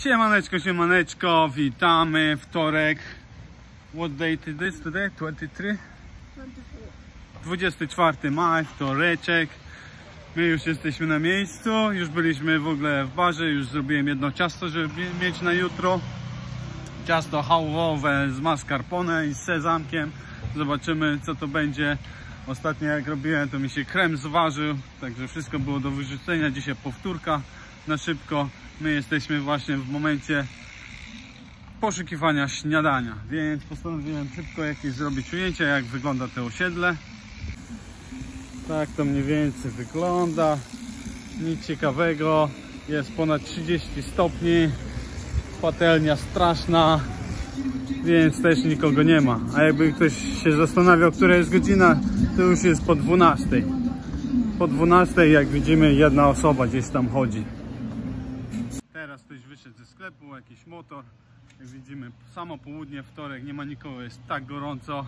Siemaneczko, siemaneczko, witamy, wtorek. What date is this today? 23? 24 maj, wtoreczek. My już jesteśmy na miejscu, już byliśmy w ogóle w barze, już zrobiłem jedno ciasto, żeby mieć na jutro. Ciasto chałowe z mascarpone i z sezamkiem. Zobaczymy, co to będzie. Ostatnio jak robiłem, to mi się krem zważył, także wszystko było do wyrzucenia. Dzisiaj powtórka na szybko. My jesteśmy właśnie w momencie poszukiwania śniadania, więc postanowiłem szybko jakieś zrobić ujęcie, jak wygląda to osiedle. Tak to mniej więcej wygląda. Nic ciekawego. Jest ponad 30 stopni. Patelnia straszna, więc też nikogo nie ma. A jakby ktoś się zastanawiał, która jest godzina, to już jest po 12. Po 12, jak widzimy, jedna osoba gdzieś tam chodzi. Teraz ktoś wyszedł ze sklepu, jakiś motor. Jak widzimy, samo południe, wtorek, nie ma nikogo, jest tak gorąco.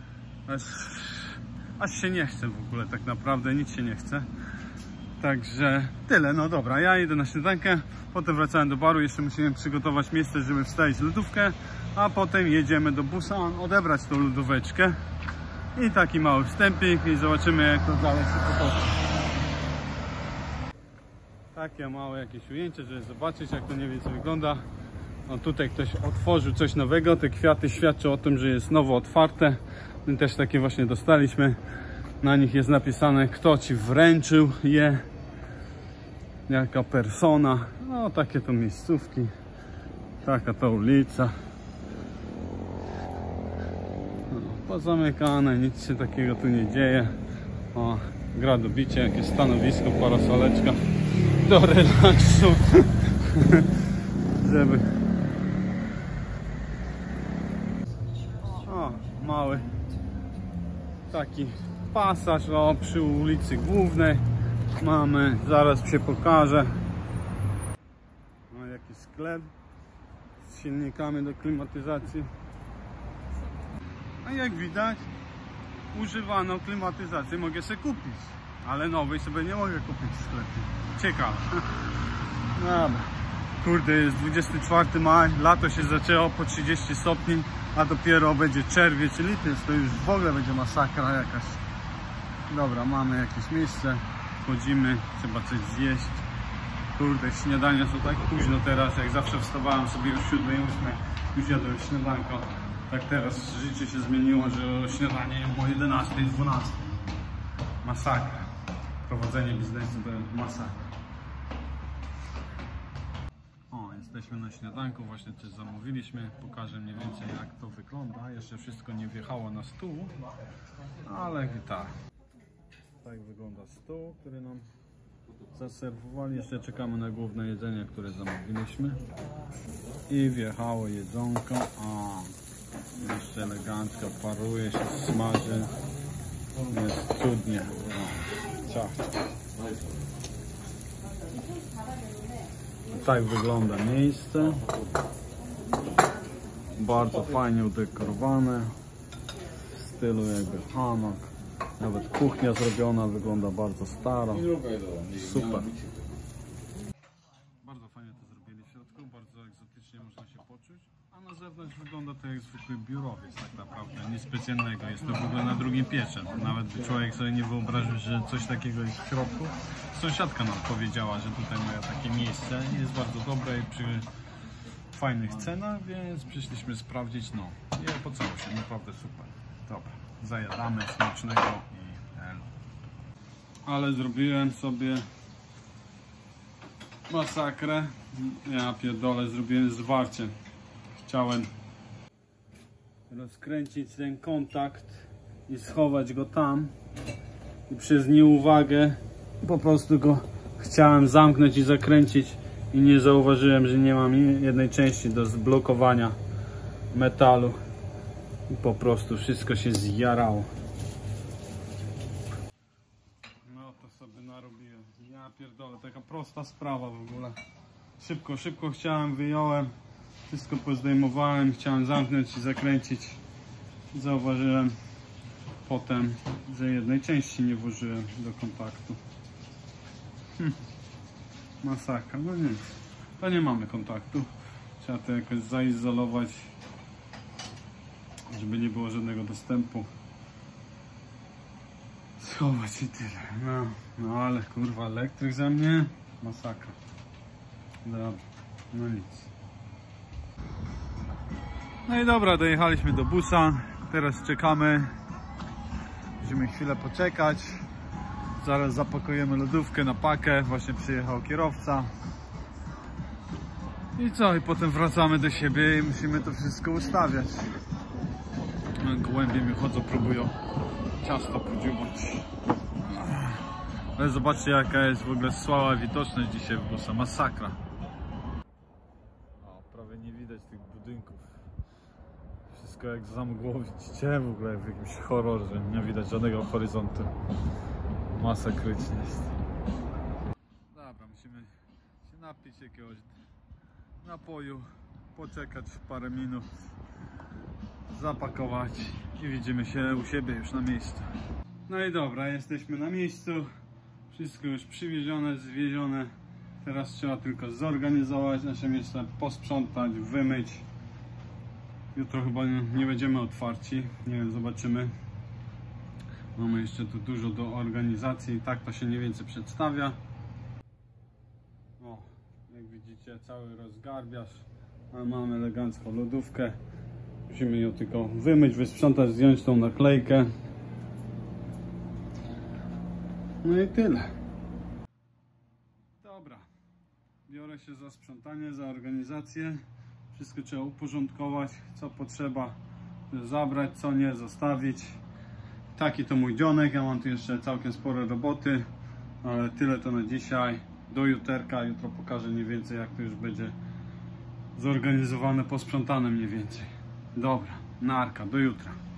Aż się nie chce w ogóle, tak naprawdę nic się nie chce. Także tyle, no dobra, ja idę na śniadankę, potem wracałem do baru, jeszcze musiałem przygotować miejsce, żeby wstawić lodówkę, a potem jedziemy do Busan odebrać tą lodóweczkę. I taki mały wstępik i zobaczymy, jak to dalej się potoczy. Takie małe jakieś ujęcie, żeby zobaczyć, jak to mniej więcej wygląda. No tutaj ktoś otworzył coś nowego, te kwiaty świadczą o tym, że jest nowo otwarte. My też takie właśnie dostaliśmy. Na nich jest napisane, kto ci wręczył je, jaka persona. No takie to miejscówki, taka to ulica. No, pozamykane, nic się takiego tu nie dzieje. O, gra do bicia, jakieś stanowisko, parasoleczka do relaksu. Żeby... O, mały taki pasaż, o, przy ulicy Głównej mamy, zaraz się pokażę. No, jakiś sklep z silnikami do klimatyzacji. A jak widać, używaną klimatyzację mogę sobie kupić, ale nowej sobie nie mogę kupić w sklepie. Ciekawe. Dobra. Kurde, jest 24 maj, lato się zaczęło po 30 stopni, a dopiero będzie czerwiec, lipiec, to już w ogóle będzie masakra jakaś. Dobra, mamy jakieś miejsce, wchodzimy, trzeba coś zjeść. Kurde, śniadania są tak późno teraz, jak zawsze wstawałem sobie już 7-8, już jadłem śniadanko. Tak teraz życie się zmieniło, że śniadanie o 11-12. Masakra. Prowadzenie biznesu to masakra. O, jesteśmy na śniadanku, właśnie coś zamówiliśmy. Pokażę mniej więcej, jak to wygląda. Jeszcze wszystko nie wjechało na stół, ale tak. Tak wygląda stół, który nam zaserwowali. Jeszcze czekamy na główne jedzenie, które zamówiliśmy. I wjechało jedzonko. O, jeszcze elegancko paruje się, smaży. Jest cudnie. Ciach. Tak wygląda miejsce. Bardzo fajnie udekorowane. W stylu jakby Hanok. Nawet kuchnia zrobiona, wygląda bardzo staro. Super. Bardzo fajnie to zrobili w środku, bardzo egzotycznie można się poczuć. A na zewnątrz wygląda to jak zwykły biurowiec tak naprawdę, nic specjalnego. Jest to w ogóle na drugim piętrze. Nawet by człowiek sobie nie wyobraził, że coś takiego jest w środku. Sąsiadka nam powiedziała, że tutaj mają takie miejsce. Jest bardzo dobre i przy fajnych cenach, więc przyszliśmy sprawdzić. No i opłacało się, naprawdę super. Dobra, zajadamy, smacznego i elo. Ale zrobiłem sobie masakrę. Ja pierdolę, zrobiłem zwarcie. Chciałem rozkręcić ten kontakt i schować go tam i przez nieuwagę po prostu go chciałem zamknąć i zakręcić i nie zauważyłem, że nie mam jednej części do zblokowania metalu i po prostu wszystko się zjarało. No to sobie narobiłem. Ja pierdolę, taka prosta sprawa w ogóle. Szybko chciałem, wyjąłem. Wszystko pozdejmowałem, chciałem zamknąć i zakręcić. Zauważyłem potem, że jednej części nie włożyłem do kontaktu. Masakra, no nic. to nie mamy kontaktu. Trzeba to jakoś zaizolować, żeby nie było żadnego dostępu. Schować i tyle. No ale kurwa, elektryk za mnie, masakra. Dobra, no nic. No i dobra, dojechaliśmy do busa. Teraz czekamy. Musimy chwilę poczekać. Zaraz zapakujemy lodówkę na pakę. Właśnie przyjechał kierowca. I co? I potem wracamy do siebie i musimy to wszystko ustawiać. Gołębie mi chodzą, próbują ciasto podziubać. Ale zobaczcie, jaka jest w ogóle słaba widoczność dzisiaj w busa. Masakra. O, prawie nie widać tych budynków. Wszystko jak za mgłą, widzicie? W ogóle w jakimś horrorze. Nie widać żadnego horyzontu. Masakrycznie jest. Dobra, musimy się napić jakiegoś napoju, poczekać parę minut, zapakować i widzimy się u siebie już na miejscu. No i dobra, jesteśmy na miejscu. Wszystko już przywiezione, zwiezione. Teraz trzeba tylko zorganizować nasze miejsce, posprzątać, wymyć. Jutro chyba nie będziemy otwarci, nie wiem, zobaczymy. Mamy jeszcze tu dużo do organizacji, tak to się mniej więcej przedstawia. O, jak widzicie, cały rozgarbiasz, a mamy elegancką lodówkę. Musimy ją tylko wymyć, wysprzątać, zdjąć tą naklejkę. No i tyle. Dobra, biorę się za sprzątanie, za organizację. Wszystko trzeba uporządkować, co potrzeba zabrać, co nie, zostawić. Taki to mój dzionek, ja mam tu jeszcze całkiem sporo roboty, ale tyle to na dzisiaj. Do juterka, jutro pokażę mniej więcej, jak to już będzie zorganizowane, posprzątane mniej więcej. Dobra, narka, do jutra.